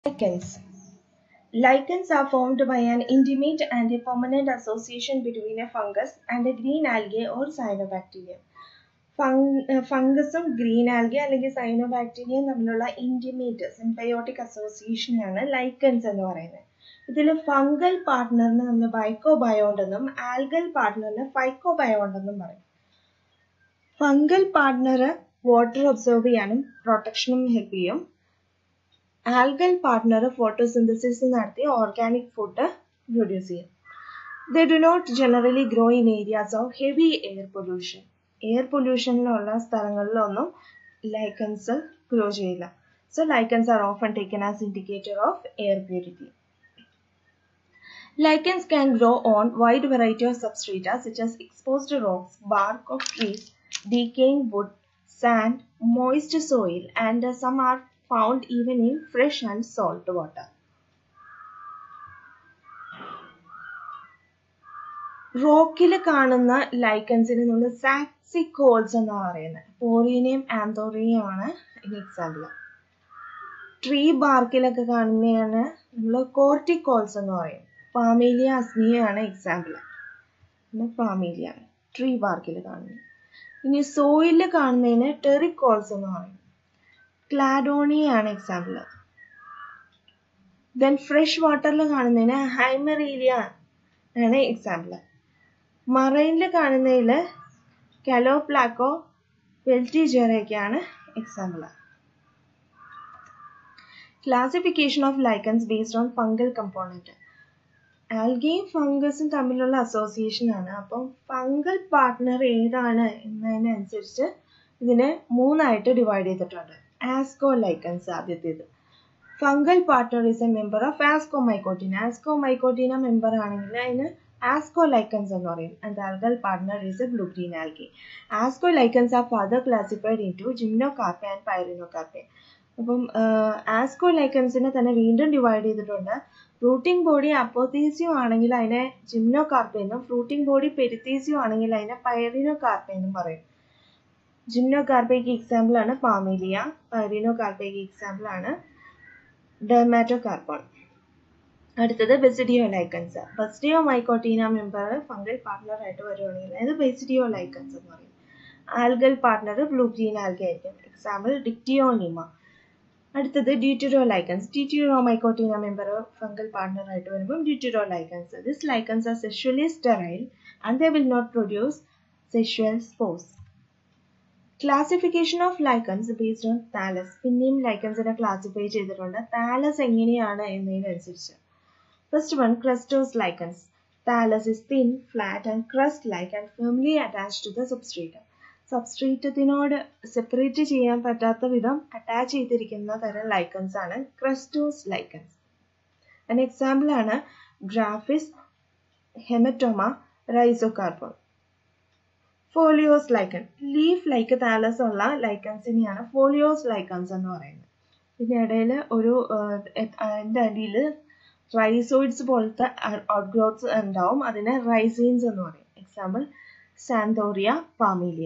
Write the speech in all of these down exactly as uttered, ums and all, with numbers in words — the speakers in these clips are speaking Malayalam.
Lichens. Lichens are formed by an intimate and a permanent association between a fungus and a green algae or cyanobacteria. ഫംഗസും ഗ്രീൻ ആൽഗെ അല്ലെങ്കിൽ സൈനോബാക്ടീരിയയും തമ്മിലുള്ള ഇൻറ്റിമേറ്റ് സിംബയോട്ടിക് അസോസിയേഷനാണ് ലൈക്കൻസ് എന്ന് പറയുന്നത്. ഇതിൽ ഫംഗൽ പാർട്ട്ണറിന് നമ്മൾ ബൈക്കോബയോണ്ട് എന്നും ആൽഗൽ പാർട്ട്ണറിന് ഫൈക്കോബയോണ്ട് എന്നും പറയും. ഫംഗൽ പാർട്ട്ണർ വാട്ടർ ഒബ്സർവ് ചെയ്യാനും പ്രൊട്ടക്ഷനും ഹെൽപ്പ് ചെയ്യും. ആൽഗൽ പാർട്ട്ണർ ഫോട്ടോസിന്തസിസ് നടത്തി ഓർഗാനിക് ഫുഡ് പ്രൊഡ്യൂസ് ചെയ്യും. They do not generally grow in areas of heavy air pollution. Air പൊല്യൂഷനിലുള്ള സ്ഥലങ്ങളിലൊന്നും ലൈക്കൻസ് ഗ്രോ ചെയ്യില്ല. So lichens are often taken as indicator of air purity. Lichens can grow on wide variety of substrata such as exposed rocks, bark of trees, decaying wood, sand, moist soil, and uh, some are found even in fresh and salt water. റോക്കിൽ കാണുന്ന ലൈക്കൻസിന് നമ്മൾ സാക്സിക്കോൾസ് എന്നാണ് പറയുന്നത്. പോറീനിയം ആന്തോറിയം ആണ് ഇതിന് എക്സാമ്പിൾ. ട്രീ ബാർക്കിലൊക്കെ കാണുന്നതാണ് നമ്മൾ കോർട്ടിക്കോൾസ് എന്ന് പറയും. പാമേലിയ അസ്നിയാണ് എക്സാമ്പിൾ. പാമേലിയ ട്രീ ബാർക്കിൽ കാണുന്നത്. ഇനി സോയിലിൽ കാണുന്നതിന് ടെറിക്കോൾസ് എന്ന് പറയും. ക്ലാഡോണിയാണ് എക്സാമ്പിൾ. ദെൻ ഫ്രഷ് വാട്ടറിൽ കാണുന്നതിന് ഹൈമറീലിയ ആണ് എക്സാമ്പിൾ. മറൈനിൽ കാണുന്നതിൽ കാലോപ്ലാക്കോ പെൽറ്റിജറയൊക്കെയാണ് example. Classification of lichens based on fungal component. ആൽഗയും ഫംഗസും തമ്മിലുള്ള അസോസിയേഷൻ ആണ്. അപ്പം ഫംഗൽ പാർട്ട്ണർ ഏതാണ് എന്നതിനനുസരിച്ച് ഇതിനെ മൂന്നായിട്ട് ഡിവൈഡ് ചെയ്തിട്ടുണ്ട്. ആസ്കോ ലൈക്കൻസ് ആദ്യത്തേത്. Fungal partner is a member of ascomycotina. Ascomycotina member ആണെങ്കിൽ അതിന് ആസ്കോ ലൈക്കൻസ് എന്ന് പറയും. And algal partner is a blue green algae. Asco lichens are further classified into gymnocarpae and pyrenocarpae. അപ്പം ആസ്കോ ലൈക്കൻസിനെ തന്നെ വീണ്ടും ഡിവൈഡ് ചെയ്തിട്ടുണ്ട്. ഫ്രൂട്ടിംഗ് ബോഡി അപ്പോത്തീസിയം ആണെങ്കിൽ അതിനെ ജിംനോകാർപ്പെ എന്നും ഫ്രൂട്ടിംഗ് ബോഡി പെരിത്തീസിയം ആണെങ്കിൽ അതിനെ പൈറിനോകാർപ്പെ എന്നും പറയും. ജിംനോകാർപ്പയ്ക്ക് എക്സാമ്പിൾ ആണ് പാമേലിയ. പൈറിനോകാർപ്പയ്ക്ക് എക്സാമ്പിൾ ആണ് ഡെർമാറ്റോകാർപ്പോൺ. അടുത്തത് basidio lichens. Basidiomycotina member fungal partner ആയിട്ട് വരുവാണെങ്കിൽ അത് ബെസിഡിയോ ലൈക്കൻസ് എന്ന് പറയും. Algal partner blue green algae ആയിരിക്കും. Example dictyonema. അടുത്തത് deutero lichens. Deuteromycotina member fungal partner ആയിട്ട് വരുമ്പോൾ deutero lichens. This lichens are sexually sterile and they will not produce sexual spores. Classification of lichens based on thallus. പിന്നെയും ലൈക്കൻസിനെ ക്ലാസിഫൈ ചെയ്തിട്ടുണ്ട് താലസ് എങ്ങനെയാണ് എന്നതിനനുസരിച്ച്. First one, crustose lichens. Thallus is thin, flat and crust like and firmly attached to the substratum. സബ്സ്ട്രേറ്റത്തിനോട് സെപ്പറേറ്റ് ചെയ്യാൻ പറ്റാത്ത വിധം അറ്റാച്ച് ചെയ്തിരിക്കുന്ന തരം ലൈക്കൻസ് ആണ് ക്രസ്റ്റോസ് ലൈക്കൻസ്. അതിന് എക്സാമ്പിൾ ആണ് graphis, haematomma, rhizocarpon. Foliose lichen. Leaf like thallus ഉള്ള ലൈക്കൻസിനെയാണ് ഫോളിയോസ് ലൈക്കൻസ് എന്ന് പറയുന്നത്. ഇതിനിടയിൽ ഒരു അതിൻ്റെ അടിയിൽ റൈസോയിഡ്സ് പോലത്തെ ഔട്ട്ഗ്രോത്ത്സ് ഉണ്ടാവും. അതിനെ റൈസീൻസ് എന്ന് പറയും. Example xanthoria, parmelia.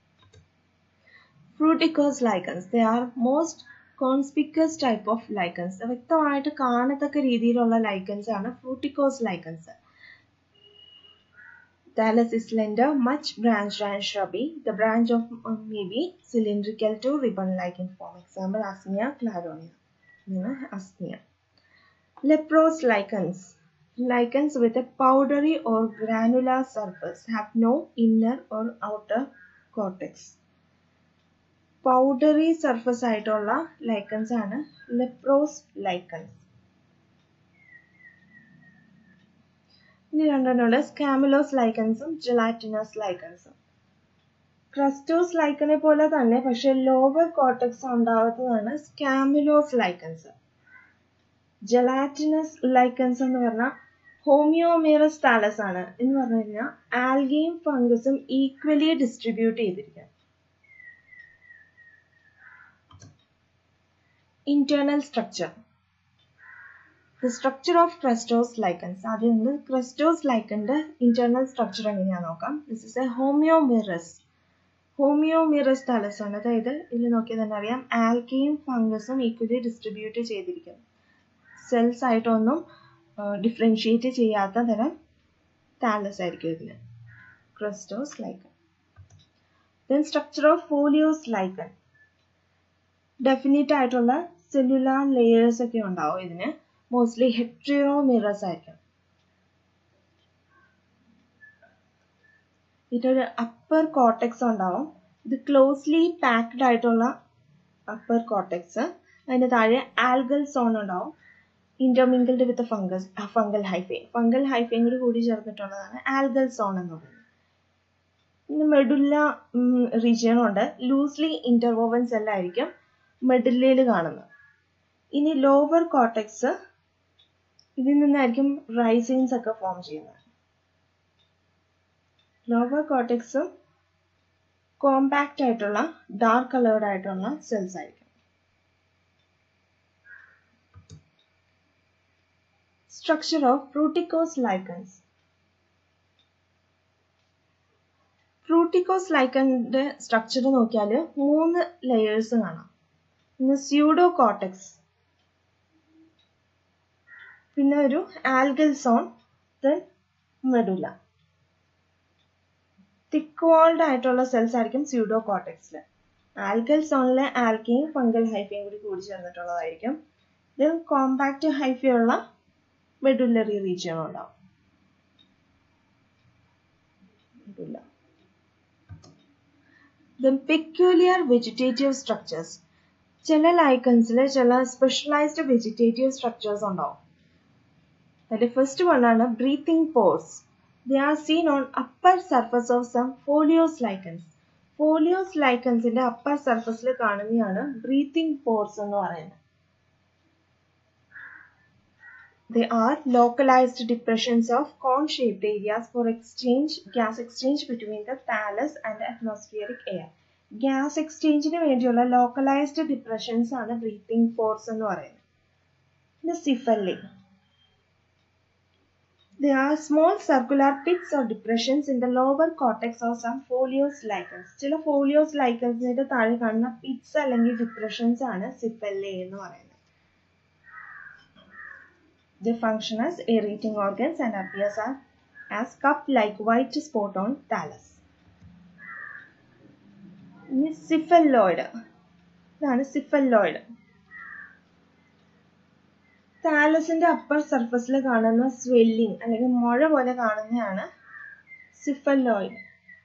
Fruticose lichens. They are most conspicuous type of lichens. വ്യക്തമായിട്ട് കാണത്തക്ക രീതിയിലുള്ള ലൈക്കൻസ് ആണ് fruticose lichens. Thallus is slender, much branched and shrubby. The branch of uh, may be cylindrical to ribbon-like in form. Example, Asnia cladonia. Asnia. Leprose lichens. Lichens with a powdery or granular surface have no inner or outer cortex. Powdery surface ആയിട്ടുള്ള lichens ആണ് leprose lichens. ഇനി രണ്ടെണ്ണമുള്ള സ്കാമുലോസ് ലൈക്കൻസും ജെലാറ്റിനസ് ലൈക്കൻസും. ക്രസ്റ്റോസ് ലൈക്കനെ പോലെ തന്നെ പക്ഷെ ലോവർ കോർട്ടക്സ് ഉണ്ടാവാത്തതാണ് സ്കാമുലോസ് ലൈക്കൻസ്. ജെലാറ്റിനസ് ലൈക്കൻസ് എന്ന് പറഞ്ഞാൽ ഹോമിയോമെറസ് താലസ് ആണ്. എന്ന് പറഞ്ഞു കഴിഞ്ഞാൽ ആൽഗയും ഫംഗസും ഈക്വലി ഡിസ്ട്രിബ്യൂട്ട് ചെയ്തിരിക്കുക. Internal structure. The structure of crustose lichens. ആദ്യം നമ്മൾ crustose lichens internal structure എങ്ങനെയാണെന്ന് നോക്കാം. This is a homomerous. Homomerous thallus ആണ്. അതായത് ഇതിൽ നോക്കിയാൽ തന്നെ അറിയാം ആൽഗയും ഫംഗസും ഈക്വലി ഡിസ്ട്രിബ്യൂട്ട് ചെയ്തിരിക്കുന്നു. സെൽസ് ആയിട്ടൊന്നും ഡിഫറൻഷിയേറ്റ് ചെയ്യാത്ത തരം താലസ് ആയിരിക്കും ഇതിൽ. Crustose lichen. Then structure of foliose lichen. Definite ആയിട്ടുള്ള സെല്ലുലാർ ലെയേഴ്സ് ഒക്കെ ഉണ്ടാവും ഇതിന്. മോസ്റ്റ്ലി ഹെട്രിയോമിറസ് ആയിരിക്കും. ഇതൊരു അപ്പർ കോർട്ടെക്സ് ഉണ്ടാവും. ഇത് ക്ലോസ്ലി പാക്ഡ് ആയിട്ടുള്ള അപ്പർ കോർട്ടെക്സ്. അതിന് താഴെ ആൽഗൽ സോൺ ഉണ്ടാവും, intermingled with fungus fungal hyphae. Fungal ഹൈഫയും കൂടി കൂടി ചേർന്നിട്ടുള്ളതാണ് ആൽഗൽ സോൺ എന്ന് പറയുന്നത്. പിന്നെ മെഡുല്ല റീജിയൻ ഉണ്ട്. ലൂസ്ലി ഇന്റർവോവൻ സെല്ലായിരിക്കും മെഡുല്ലയിൽ കാണുന്നത്. ഇനി ലോവർ കോർട്ടെക്സ്, ഇതിൽ നിന്നായിരിക്കും റൈസിൻസ് ഒക്കെ ഫോം ചെയ്യുന്നത്. ലോവർ കോർട്ടെക്സും കോമ്പാക്റ്റ് ആയിട്ടുള്ള ഡാർക്ക് കളേർഡ് ആയിട്ടുള്ള സെൽസ് ആയിരിക്കും. Structure of fruticose lichens. Fruticose ലൈക്കന്റെ സ്ട്രക്ചർ നോക്കിയാൽ മൂന്ന് ലെയേഴ്സ് കാണാം. ഒന്ന് സ്യൂഡോ കോർട്ടെക്സ്, പിന്നെ ഒരു algal zone, then medulla. Thick walled ആയിട്ടുള്ള സെൽസ് ആയിരിക്കും സ്യൂഡോ കോർട്ടെക്സിൽ. ആൽഗൽ സോണിലെ ആൽക്കയും ഫംഗൽ ഹൈഫയും കൂടി കൂടി ചേർന്നിട്ടുള്ളതായിരിക്കും. ദെൻ കോമ്പാക്റ്റ് ഹൈഫയുള്ള മെഡുലറി റീജിയൻ ഉണ്ടാവും. Then peculiar vegetative structures. ചില ലൈക്കൻസിൽ ചില സ്പെഷ്യലൈസ്ഡ് വെജിറ്റേറ്റീവ് സ്ട്രക്ചേഴ്സ് ഉണ്ടാവും. അതിൽ ഫസ്റ്റ് വൺ ആണ് breathing pores. They are seen on upper surface of some foliose lichens. Foliose lichensന്റെ upper surfaceൽ കാണുന്നതാണ് breathing pores എന്ന് പറയുന്നത്. They are localized depressions of cone-shaped areas for exchange, gas exchange between the thallus and atmospheric air. Gas exchangeന് വേണ്ടിയുള്ള localized depressions ആണ് breathing pores എന്ന് പറയുന്നത്. പിന്നെ സിഫല്ലി. There are small circular pits or depressions in the lower cortex of some foliose lichens. ചില foliose lichensന്റെ താഴെ കാണുന്ന pits അല്ലെങ്കിൽ depressions ആണ് സിഫല്ലി എന്ന് പറയുന്നത്. They function as aerating organs and appears as cup-like white spot on thallus. ഇനി സിഫല്ലോയിഡ്. ഇതാണ് സിഫല്ലോയിഡ്. താലസിന്റെ അപ്പർ സർഫസിൽ കാണുന്ന സ്വെല്ലിംഗ് അല്ലെങ്കിൽ മുഴ പോലെ കാണുന്നതാണ് സിഫല്ലോയിഡ്.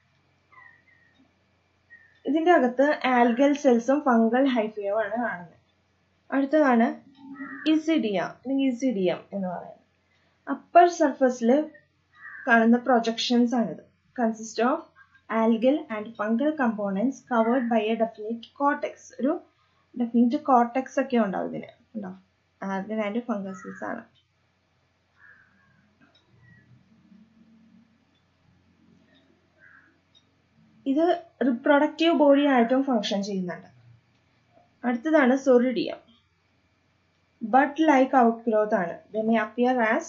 ഇതിന്റെ അകത്ത് ആൽഗൽ സെൽസും ഫംഗൽ ഹൈഫയും ആണ് കാണുന്നത്. അടുത്തതാണ് ഇസിഡിയ അല്ലെങ്കിൽ ഇസിഡിയം എന്ന് പറയുന്നത്. അപ്പർ സർഫസിൽ കാണുന്ന പ്രൊജക്ഷൻസ് ആണിത്. Consist of algal and fungal components covered by a definite cortex. ഒരു ഡെഫിനിറ്റ് കോർട്ടെക്സ് ഒക്കെ ഉണ്ടാവും ഇതിന്. ഉണ്ടാവും ആൽഗൽ ആൻഡ് ഫംഗസസ് ആണ്. ഇത് റിപ്രൊഡക്റ്റീവ് ബോഡി ആയിട്ടും ഫങ്ഷൻ ചെയ്യുന്നുണ്ട്. അടുത്തതാണ് സൊറിഡിയം. ബഡ് ലൈക്ക് ഔട്ട്ഗ്രോത്ത് ആണ്. They may appear as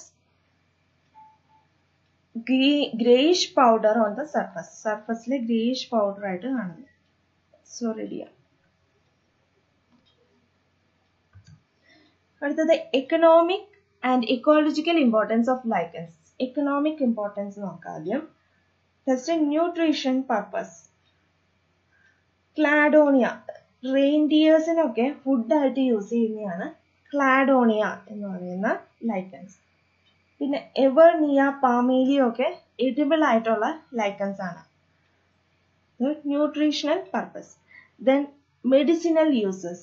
greyish powder on the surface. സർഫസിലെ ഗ്രേയിഷ് പൗഡർ ആയിട്ട് കാണുന്നു സൊറിഡിയം. അടുത്തത് economic and ecological importance of lichens. Economic importance നോക്കാം ആദ്യം. First nutrition purpose. ക്ലാഡോണിയ, റെയിൻഡിയേഴ്സിനൊക്കെ ഫുഡായിട്ട് യൂസ് ചെയ്യുന്നതാണ് ക്ലാഡോണിയ എന്ന് പറയുന്ന ലൈക്കൻസ്. പിന്നെ എവർനിയ, പാമേലിയ ഒക്കെ എഡിബിൾ ആയിട്ടുള്ള ലൈക്കൻസ് ആണ്. Nutritional purpose. Then medicinal uses.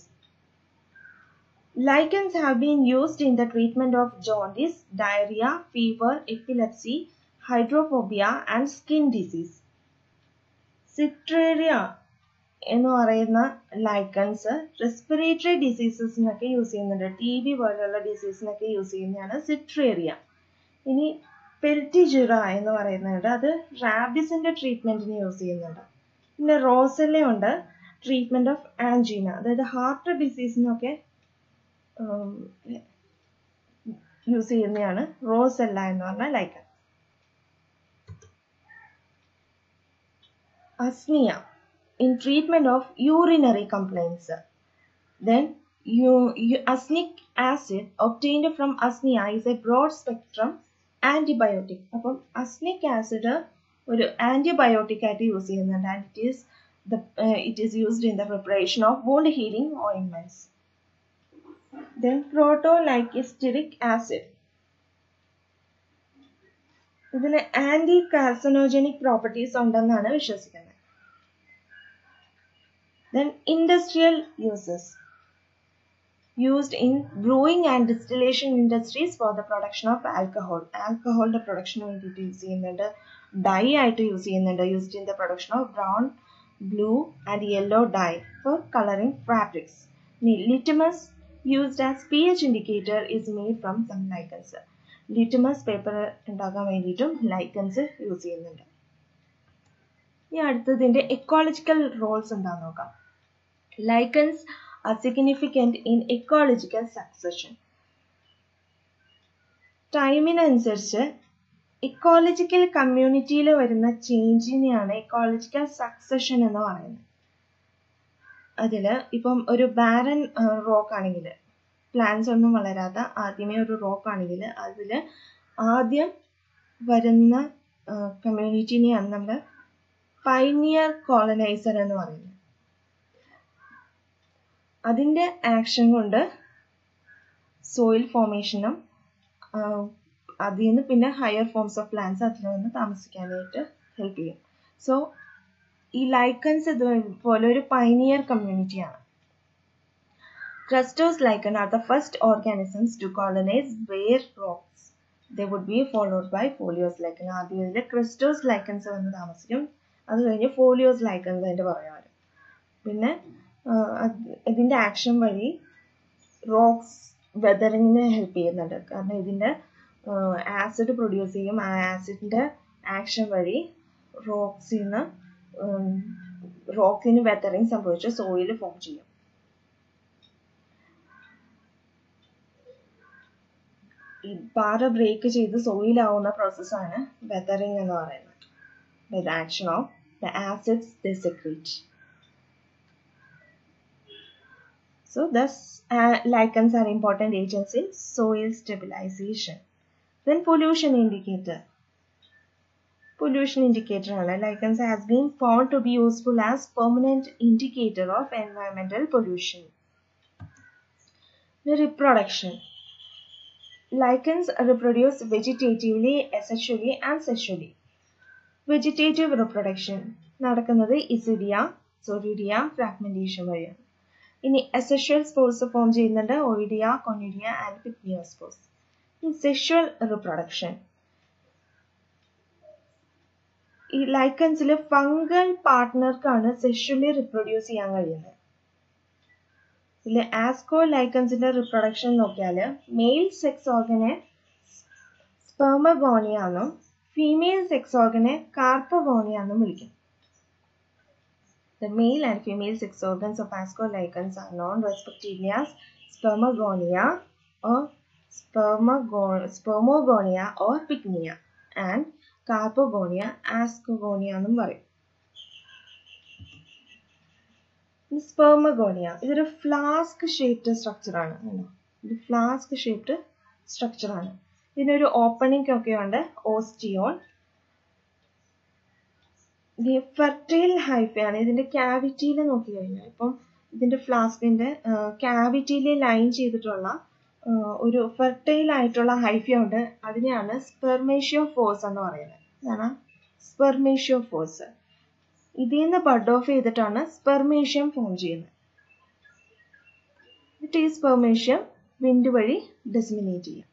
Lichens have been used in the treatment of jaundice, diarrhea, fever, epilepsy, hydrophobia and skin disease. Citraria എന്ന് പറയുന്ന ലൈക്കൻസ് റെസ്പിറേറ്ററി ഡിസീസസിനൊക്കെ യൂസ് ചെയ്യുന്നുണ്ട്. ടി ബി പോലുള്ള ഡിസീസിനൊക്കെ യൂസ് ചെയ്യുന്നതാണ് സിട്രേറിയ. ഇനി പെൽറ്റിജുറ എന്ന് പറയുന്നത് അത് റാബിസിന്റെ ട്രീറ്റ്മെന്റിന് യൂസ് ചെയ്യുന്നുണ്ട്. പിന്നെ റോസെല്ല ഉണ്ട്, ട്രീറ്റ്മെന്റ് ഓഫ് ആൻജീന, അതായത് ഹാർട്ട് ഡിസീസിനൊക്കെ യൂസ് ചെയ്യുന്നതാണ് റോസെല്ല എന്ന് പറഞ്ഞ lichen. Usnea in treatment of urinary complaints. Then you, you, Usnic acid obtained from Usnea is a broad spectrum antibiotic. അപ്പം Usnic acid ഒരു antibiotic ആയിട്ട് യൂസ് ചെയ്യുന്നുണ്ട്, and it is the uh, it is used in the preparation of wound healing ointments. Then protolycosteric acid. ഇതിന് ആന്റി കാർസിനോജനിക് പ്രോപ്പർട്ടീസ് ഉണ്ടെന്നാണ് വിശ്വസിക്കുന്നത്. Then industrial uses. Used in brewing and distillation industries for the production of alcohol. Alcohol the production വേണ്ടിയിട്ട് യൂസ് ചെയ്യുന്നുണ്ട്, ഡൈ ആയിട്ട് യൂസ് ചെയ്യുന്നുണ്ട്, used in the production of brown, blue and yellow dye for coloring fabrics. Litmus used as pH indicator is made from some lichens. Litmus paper ഉണ്ടാക്കാൻ വേണ്ടിയിട്ടും ലൈക്കൻസ് യൂസ് ചെയ്യുന്നുണ്ട്. ഇനി അടുത്തതിൻ്റെ എക്കോളജിക്കൽ റോൾസ് എന്താണെന്ന് നോക്കാം. Lichens are significant in ecological succession. ടൈമിനനുസരിച്ച് എക്കോളജിക്കൽ കമ്മ്യൂണിറ്റിയിൽ വരുന്ന ചേഞ്ചിനെയാണ് എക്കോളജിക്കൽ സക്സഷൻ എന്ന് പറയുന്നത്. അതിൽ ഇപ്പം ഒരു ബാരൻ റോക്ക് ആണെങ്കിൽ, പ്ലാന്റ്സ് ഒന്നും വളരാത്ത ആദ്യമേ ഒരു റോക്ക് ആണെങ്കിൽ അതിൽ ആദ്യം വരുന്ന കമ്മ്യൂണിറ്റിനെയാണ് നമ്മൾ പൈനിയർ കോളനൈസർ എന്ന് പറയുന്നത്. അതിൻ്റെ ആക്ഷൻ കൊണ്ട് സോയിൽ ഫോർമേഷനും അതിൽ നിന്ന് പിന്നെ ഹയർ ഫോംസ് ഓഫ് പ്ലാന്റ്സ് അതിൽ നിന്ന് താമസിക്കാനായിട്ട് ഹെൽപ്പ് ചെയ്യും. സോ ഈ ലൈക്കൻസ് ഇതുപോലെ ഒരു പൈനിയർ കമ്മ്യൂണിറ്റിയാണ്. Crustose lichen are the first organisms to colonize bare rocks. They would be followed by foliose lichen. ആദ്യം ഇതിൽ ക്രിസ്റ്റോസ് ലൈക്കൻസ് വന്ന് താമസിക്കും, അത് കഴിഞ്ഞ് ഫോളിയോസ് ലൈക്കൻസ് അതിൻ്റെ പറയാൻ വരും. പിന്നെ ഇതിൻ്റെ ആക്ഷൻ വഴി റോക്സ് വെതറിങ്ങിന് ഹെൽപ്പ് ചെയ്യുന്നുണ്ട്, കാരണം ഇതിൻ്റെ ആസിഡ് പ്രൊഡ്യൂസ് ചെയ്യും. ആ ആസിഡിൻ്റെ ആക്ഷൻ വഴി റോക്സിൽ നിന്ന് റോക്കിന് വെതറിങ് സംഭവിച്ച് സോയിൽ ഫോം ചെയ്യും. ഈ പാറ ബ്രേക്ക് ചെയ്ത് സോയിലാവുന്ന പ്രോസസ്സാണ് വെതറിങ് എന്ന് പറയുന്നത്. By the action of the acids they secrete. So thus uh, lichens are important agents in soil stabilization. Then pollution indicator. Pollution indicator ആണ്. Lichens has been found to be useful as permanent indicator of environmental pollution. The reproduction. Lichens reproduce vegetatively, asexually and sexually. Vegetative reproduction നടക്കുന്നത് ഇസിഡിയ, സൊറിഡിയ, ഫ്രാഗ്മെന്റേഷൻ വഴിയാണ്. ഇനി അസെക്ഷൽ സ്പോർസ് ഫോം ചെയ്യുന്നുണ്ട്, ഒയിഡിയ, കൊണിഡിയ ആൻഡ് പിക്നിയോസ്പോർസ്. ഇനി സെക്ഷുവൽ റിപ്രൊഡക്ഷൻ. ഈ ലൈക്കൻസിൽ ഫംഗൽ പാർട്ട്ണർക്കാണ് സെക്ഷുവലി റിപ്രൊഡ്യൂസ് ചെയ്യാൻ കഴിയുന്നത്. ഇതിൽ ആസ്കോ ലൈക്കൻസിന്റെ റിപ്രൊഡക്ഷൻ നോക്കിയാൽ മെയിൽ സെക്സ് ഓർഗനെ സ്പെർമഗോണിയ എന്നും ഫീമെയിൽ സെക്സ് ഓർഗനെ കാർപ്പഗോണിയ എന്നും വിളിക്കും. The male and female sex organs of ascolichens are known respectively as spermagonia or spermagon spermogonia or pycnia and carpogonia, ascogonia എന്നും പറയും. സ്പെർമഗോണിയ ഇതൊരു ഫ്ലാസ്ക് ഷേപ്ഡ് സ്ട്രക്ചറാണ്. ഇത് ഫ്ലാസ്ക് ഷേപ്ഡ് സ്ട്രക്ചറാണ്. ഇതിനൊരു ഓപ്പണിംഗ് ഒക്കെ ഉണ്ട്, ഓസ്റ്റിയോൾ. ഫെർട്ടൈൽ ഹൈഫയാണ്. ഇതിന്റെ ക്യാവിറ്റിയിൽ നോക്കി കഴിഞ്ഞാൽ ഇപ്പം ഇതിന്റെ ഫ്ലാസ്കിന്റെ ക്യാവിറ്റിയിൽ ലൈൻ ചെയ്തിട്ടുള്ള ഒരു ഫെർട്ടൈൽ ആയിട്ടുള്ള ഹൈഫയുണ്ട്. അതിനെയാണ് സ്പെർമേഷ്യോഫോഴ്സ് എന്ന് പറയുന്നത്. ഇതാണ് സ്പെർമേഷ്യോഫോഴ്സ്. ഇതിൽ നിന്ന് ബഡ് ഓഫ് ചെയ്തിട്ടാണ് സ്പെർമേഷ്യം ഫോം ചെയ്യുന്നത്. എന്നിട്ട് ഈ സ്പെർമേഷ്യം വിൻഡ് വഴി ഡിസ്മിനേറ്റ് ചെയ്യും.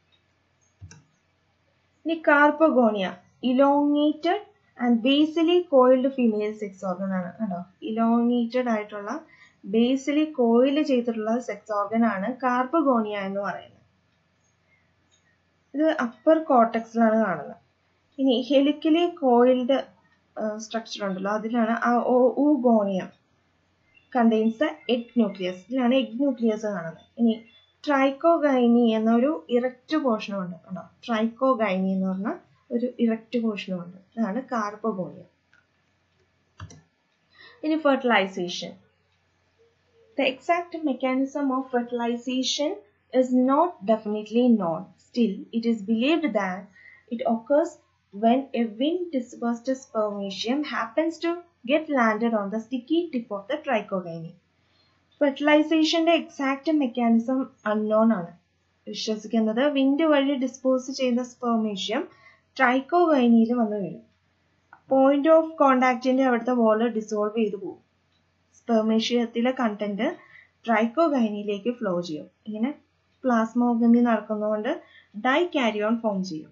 ഇനി carpogonia elongated and basally coiled female sex organ ആണ്. കേട്ടോ, ഇലോങ്ങേറ്റഡ് ആയിട്ടുള്ള ബേസിലി കോയിൽ ചെയ്തിട്ടുള്ള സെക്സ് ഓർഗൻ ആണ് കാർപ്പഗോണിയ എന്ന് പറയുന്നത്. ഇത് അപ്പർ കോർട്ടക്സിലാണ് കാണുന്നത്. ഇനി ഹെലിക്കലി കോയിൽഡ് സ്ട്രക്ചർ ഉണ്ടല്ലോ, അതിലാണ് ഊഗോണിയം കണ്ടെയ്ൻസ് എഗ് ന്യൂക്ലിയസ്. ഇതിലാണ് എഗ് ന്യൂക്ലിയസ് കാണുന്നത്. ഇനി ട്രൈക്കോഗൈനി എന്നൊരു ഇറക്റ്റ് പോർഷനും ഉണ്ട്. കേട്ടോ, ട്രൈക്കോഗൈനി എന്ന് പറഞ്ഞ ഒരു ഇറക്റ്റ് പോർഷനും ഉണ്ട്. ഇതാണ് കാർപ്പഗോണിയം. ഇനി fertilisation. The exact mechanism of fertilization is not definitely known. Still, it is believed that it occurs when a wind dispersed spermatium happens to get landed on the sticky tip of the trichogyne. ഫെർട്ടിലൈസേഷന്റെ എക്സാക്റ്റ് മെക്കാനിസം അൺനോൺ ആണ്. വിശ്വസിക്കുന്നത് വിൻഡ് വഴി ഡിസ്പോസ് ചെയ്യുന്ന സ്പെർമേഷ്യം ട്രൈക്കോഗൈനിയിൽ വന്ന് വീഴും. പോയിന്റ് ഓഫ് കോണ്ടാക്റ്റിന്റെ അവിടുത്തെ വോള് ഡിസോൾവ് ചെയ്തു പോകും. സ്പെർമേഷ്യത്തിലെ കണ്ടന്റ് ട്രൈക്കോഗൈനിയിലേക്ക് ഫ്ലോ ചെയ്യും. ഇങ്ങനെ പ്ലാസ്മോഗമി നടക്കുന്നതുകൊണ്ട് ഡൈ കാരിയോൺ ഫോം ചെയ്യും.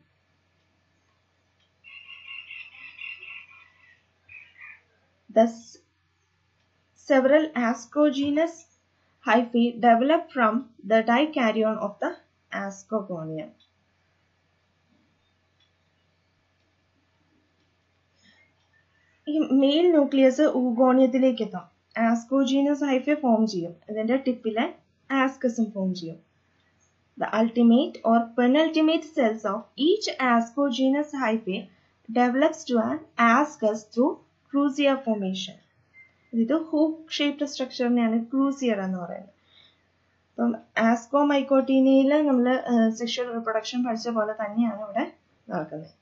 Thus, several ascogenous hyphae develop from the dikaryon of the ascogonium. ഈ മെയിൽ ന്യൂക്ലിയസ് ഊഗോണിയത്തിലേക്ക് എത്താം. ആസ്കോജീനസ് ഹൈഫെ ഫോം ചെയ്യും. ഇതിന്റെ ടിപ്പിലെ ആസ്കസും ഫോം ചെയ്യും. The ultimate or penultimate cells of each ascogenous hyphae develops to an ascus through crucia formation. ഇത് ഹൂക്ക് ഷേപ്ഡ് സ്ട്രക്ചറിനെയാണ് ക്രൂസിയർ എന്ന് പറയുന്നത്. അപ്പം ആസ്കോമൈക്കോട്ടീനിയിൽ നമ്മൾ സെക്ഷൽ റിപ്രൊഡക്ഷൻ പഠിച്ച പോലെ തന്നെയാണ് ഇവിടെ നടക്കുന്നത്.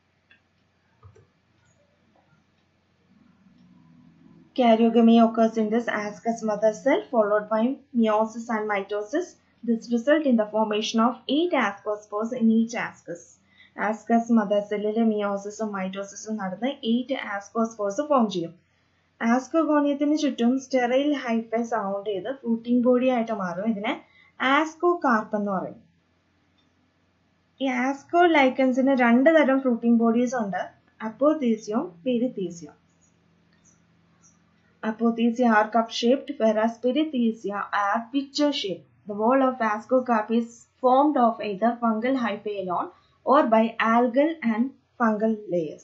Karyogamy occurs in this ascus mother cell followed by meiosis and mitosis. This results in the formation of eight ascospores in each ascus. Ascus mother cellile meiosis ഉം mitosis ഉം നടന്ന് eight ascospores ഫോം ചെയ്യും. ആസ്കോഗോണിയത്തിന് ചുറ്റും സ്റ്റെറൈൽ ഹൈഫെ സൗണ്ട് ചെയ്ത് ഫ്രൂട്ടിംഗ് ബോഡി ആയിട്ട് മാറും. ഇതിനെ ആസ്കോ കാർപ്പ് എന്ന് പറയും. ഈ ആസ്കോ ലൈക്കൻസിന് രണ്ട് തരം ഫ്രൂട്ടിംഗ് ബോഡീസ് ഉണ്ട്, അപ്പോത്തീസിയവും പെരിത്തീസിയവും. Apothecia are cup-shaped, whereas perithecia are pitcher-shaped. The wall of ascocarp is formed of either fungal hyphae alone or by algal and fungal layers.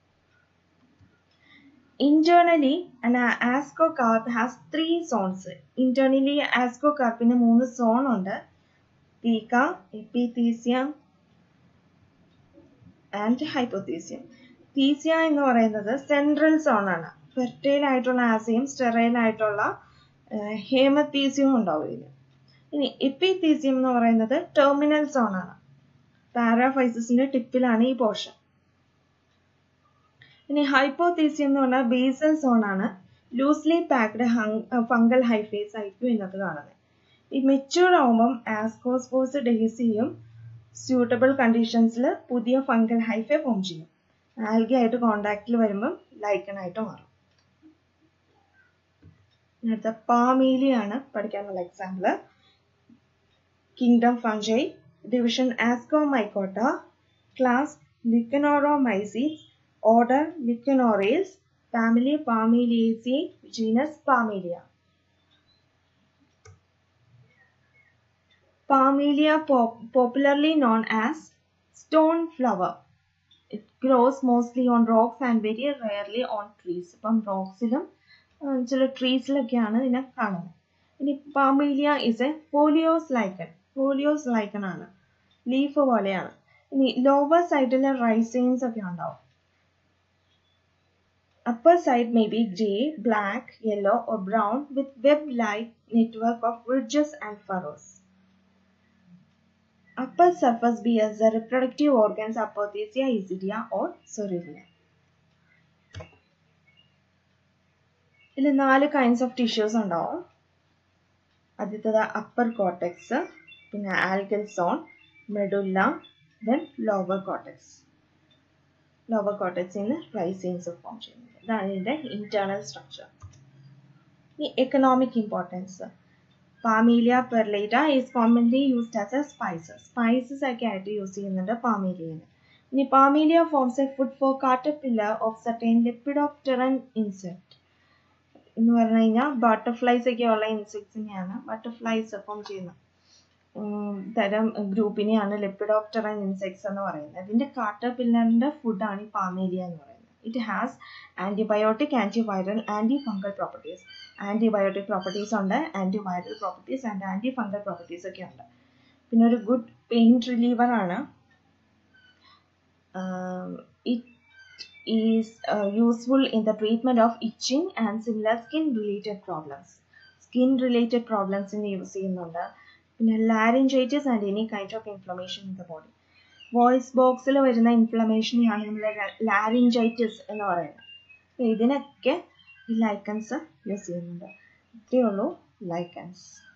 Internally, an ascocarp has three zones. Internally, ascocarpine മൂന്ന് സോൺ ഉണ്ട്. Theca, epithecium and hypothecium. Thecia എന്ന് പറയുന്നത് സെൻട്രൽ സോൺ ആണ്. ഫെർട്ടൈൽ ആയിട്ടുള്ള ആസിയും സ്റ്റെറൈൽ ആയിട്ടുള്ള ഹേമത്തീസിയും ഉണ്ടാവും ഇതിന്. ഇനി എപ്പിത്തീസിയം എന്ന് പറയുന്നത് ടെർമിനൽ സോൺ ആണ്. പാരാഫൈസിന്റെ ടിപ്പിലാണ് ഈ പോർഷൻ. ഇനി ഹൈപ്പോത്തീസിയം എന്ന് പറഞ്ഞാൽ ബേസൽ സോൺ ആണ്. ലൂസ്ലി പാക്ഡ് ഫംഗൽ ഹൈഫേസ് ആയിരിക്കും ഇതിനകത്ത് കാണുന്നത്. ഈ മെച്യൂർ ആവുമ്പം ആസ്കോസ്പോസ് ഡെഹിസിയും സ്യൂട്ടബിൾ കണ്ടീഷൻസിൽ പുതിയ ഫംഗൽ ഹൈഫെ ഫോം ചെയ്യും. ആൽഗ ആയിട്ട് കോണ്ടാക്റ്റിൽ വരുമ്പം ലൈക്കൺ ആയിട്ട് മാറും. അടുത്ത പാമീലിയാണ് പഠിക്കാനുള്ള example. Kingdom fungi, division Ascomycota, class Lecanoromycetes, order Lecanorales, family Parmeliaceae, genus Parmelia. Parmelia pop popularly known as stone flower. It grows mostly on rocks and very rarely on trees. അപ്പം റോക്സിലും ചില ട്രീസിലൊക്കെയാണ് ഇതിനെ കാണുന്നത്. ഇനി Parmelia is a foliose lichen. Foliose lichen ആണ്, ലീഫ് പോലെയാണ്. ഇനി ലോവർ സൈഡിലെ റൈസൈൻസ് ഒക്കെ ഉണ്ടാവും. Upper side may be grey, black, yellow or brown with web-like network of ridges and furrows. Upper surface bears the reproductive organs Apothecia, Isidia or Sorevia. ഇതിൽ നാല് കൈൻഡ്സ് ഓഫ് ടിഷ്യൂസ് ഉണ്ടാവും. ആദ്യത്തേത് അപ്പർ കോർട്ടെക്സ്, പിന്നെ algal zone, medulla, then lower cortex. Lower കോർട്ടെക്സിൽ നിന്ന് റൈസൈൻസ് ഫോം ചെയ്യുന്നത്. ഇതാണ് ഇതിന്റെ ഇന്റേണൽ സ്ട്രക്ചർ. ഈ economic importance. Parmelia perlata is commonly used as a spices. Spices ഒക്കെ ആയിട്ട് യൂസ് ചെയ്യുന്നുണ്ട് പാമീലിയന്. ഇനി Parmelia forms a food for caterpillar of certain lepidopteran insect എന്ന് പറഞ്ഞു കഴിഞ്ഞാൽ ബട്ടർഫ്ലൈസ് ഒക്കെ ഉള്ള ഇൻസെക്ട്സിനെയാണ് ബട്ടർഫ്ലൈസ് ഫോം ചെയ്യുന്ന തരം ഗ്രൂപ്പിനെയാണ് ലെപ്പിഡോപ്റ്ററൻ ഇൻസെക്ട്സ് എന്ന് പറയുന്നത്. ഇതിന്റെ കാറ്റർപില്ലറിന്റെ ഫുഡാണ് ഈ പാമീലിയ എന്ന് പറയുന്നത്. It has antibiotic, antiviral, anti fungal properties. Antibiotic properties ഉണ്ട്, antiviral properties and anti fungal properties ഒക്കെ ഉണ്ട്. പിന്നെ ഒരു ഗുഡ് പെയിൻ റിലീവർ ആണ്. It is useful in the treatment of itching and similar skin related problems. Skin related പ്രോബ്ലംസിന് യൂസ് ചെയ്യുന്നുണ്ട്. പിന്നെ laryngitis and any kind of inflammation in the body. Voice ബോക്സിൽ വരുന്ന ഇൻഫ്ലമേഷനെയാണ് നമ്മൾ ലാരിഞ്ചൈറ്റിസ് എന്ന് പറയുന്നത്. ഇതിനൊക്കെ ഈ ലൈക്കൻസ് യൂസ് ചെയ്യുന്നുണ്ട്. ഇത്രയേ ഉള്ളൂ ലൈക്കൻസ്.